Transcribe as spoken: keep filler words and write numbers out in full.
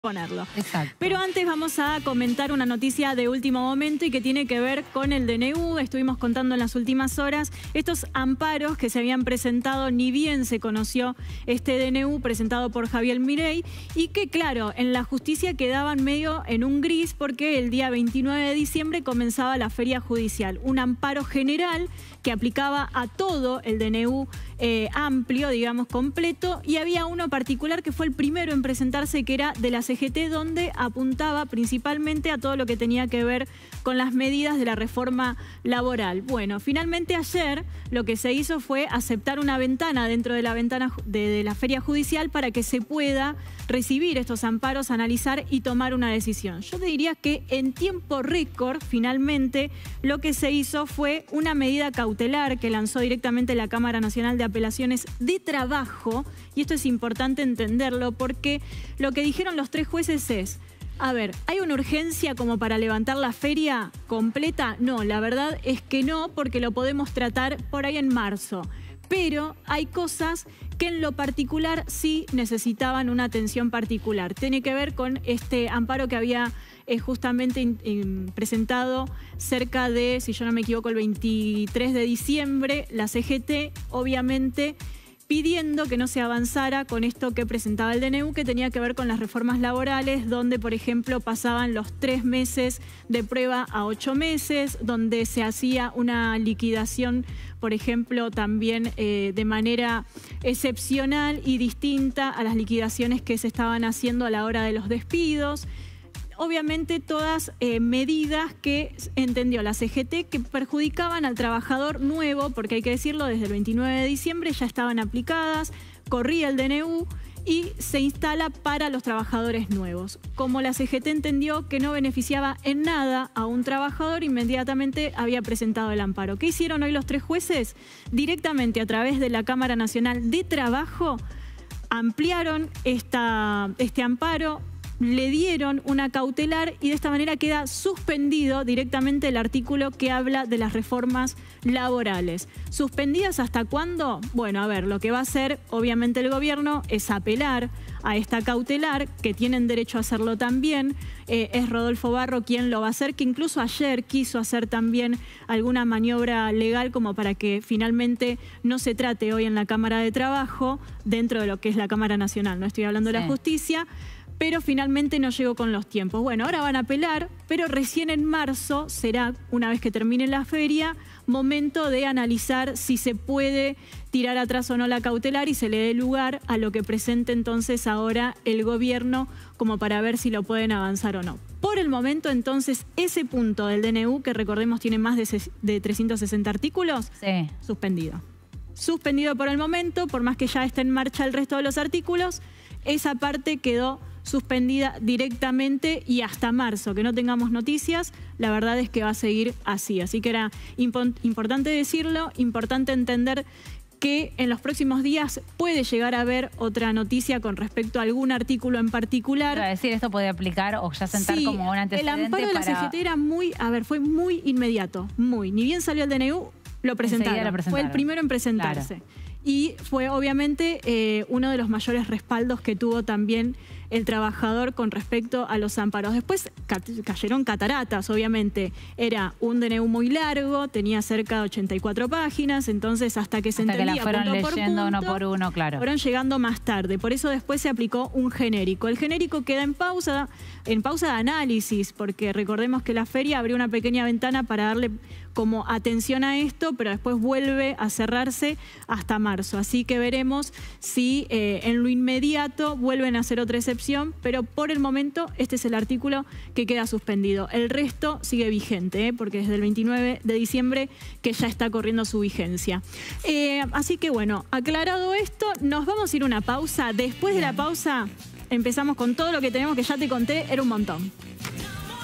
ponerlo. Exacto. Pero antes vamos a comentar una noticia de último momento y que tiene que ver con el D N U. Estuvimos contando en las últimas horas estos amparos que se habían presentado, ni bien se conoció este D N U presentado por Javier Milei, y que claro, en la justicia quedaban medio en un gris porque el día veintinueve de diciembre comenzaba la feria judicial, un amparo general que aplicaba a todo el D N U eh, amplio, digamos, completo, y había uno particular que fue el primero en presentarse, que era de la C G T, donde apuntaba principalmente a todo lo que tenía que ver con las medidas de la reforma laboral. Bueno, finalmente ayer lo que se hizo fue aceptar una ventana dentro de la ventana de, de la feria judicial para que se pueda recibir estos amparos, analizar y tomar una decisión. Yo te diría que en tiempo récord, finalmente, lo que se hizo fue una medida cautelar que lanzó directamente la Cámara Nacional de Apelaciones de Trabajo, y esto es importante entenderlo porque lo que dijeron los tres jueces es: a ver, ¿hay una urgencia como para levantar la feria completa? No, la verdad es que no, porque lo podemos tratar por ahí en marzo. Pero hay cosas que en lo particular sí necesitaban una atención particular. Tiene que ver con este amparo que había eh, justamente in, in, presentado cerca de, si yo no me equivoco, el veintitrés de diciembre, la C G T, obviamente pidiendo que no se avanzara con esto que presentaba el D N U, que tenía que ver con las reformas laborales, donde, por ejemplo, pasaban los tres meses de prueba a ocho meses, donde se hacía una liquidación, por ejemplo, también eh, de manera excepcional y distinta a las liquidaciones que se estaban haciendo a la hora de los despidos. Obviamente todas eh, medidas que entendió la C G T que perjudicaban al trabajador nuevo, porque hay que decirlo, desde el veintinueve de diciembre ya estaban aplicadas, corría el D N U y se instala para los trabajadores nuevos. Como la C G T entendió que no beneficiaba en nada a un trabajador, inmediatamente había presentado el amparo. ¿Qué hicieron hoy los tres jueces? Directamente a través de la Cámara Nacional de Trabajo ampliaron esta, este amparo, le dieron una cautelar y de esta manera queda suspendido directamente el artículo que habla de las reformas laborales. ¿Suspendidas hasta cuándo? Bueno, a ver, lo que va a hacer obviamente el gobierno es apelar a esta cautelar, que tienen derecho a hacerlo también. Eh, es Rodolfo Barro quien lo va a hacer, que incluso ayer quiso hacer también alguna maniobra legal como para que finalmente no se trate hoy en la Cámara de Trabajo, dentro de lo que es la Cámara Nacional, no estoy hablando sí. de la justicia, pero finalmente no llegó con los tiempos. Bueno, ahora van a apelar, pero recién en marzo será, una vez que termine la feria, momento de analizar si se puede tirar atrás o no la cautelar y se le dé lugar a lo que presente entonces ahora el gobierno como para ver si lo pueden avanzar o no. Por el momento, entonces, ese punto del D N U, que recordemos tiene más de, de trescientos sesenta artículos, sí. suspendido. Suspendido por el momento, por más que ya esté en marcha el resto de los artículos, esa parte quedó suspendida directamente y hasta marzo, que no tengamos noticias, la verdad es que va a seguir así. Así que era imp- importante decirlo, importante entender que en los próximos días puede llegar a haber otra noticia con respecto a algún artículo en particular. Quiero decir, ¿esto puede aplicar o ya sentar sí, como un antecedente? El amparo de la para... C G T era muy, a ver, fue muy inmediato, muy. Ni bien salió el D N U, lo presentaron. Lo presentaron. Fue el primero en presentarse. Claro. Y fue obviamente eh, uno de los mayores respaldos que tuvo también el trabajador con respecto a los amparos. Después cayeron cataratas, obviamente. Era un D N U muy largo, tenía cerca de ochenta y cuatro páginas, entonces hasta que se hasta entendía que la fueron punto leyendo por punto, uno por uno, claro. Fueron llegando más tarde. Por eso después se aplicó un genérico. El genérico queda en pausa, en pausa de análisis, porque recordemos que la feria abrió una pequeña ventana para darle como atención a esto, pero después vuelve a cerrarse hasta marzo. Así que veremos si eh, en lo inmediato vuelven a hacer otra excepción, pero por el momento este es el artículo que queda suspendido. El resto sigue vigente, ¿eh? porque desde el veintinueve de diciembre que ya está corriendo su vigencia. Eh, así que bueno, aclarado esto, nos vamos a ir a una pausa. Después Bien. de la pausa empezamos con todo lo que tenemos, que ya te conté, era un montón.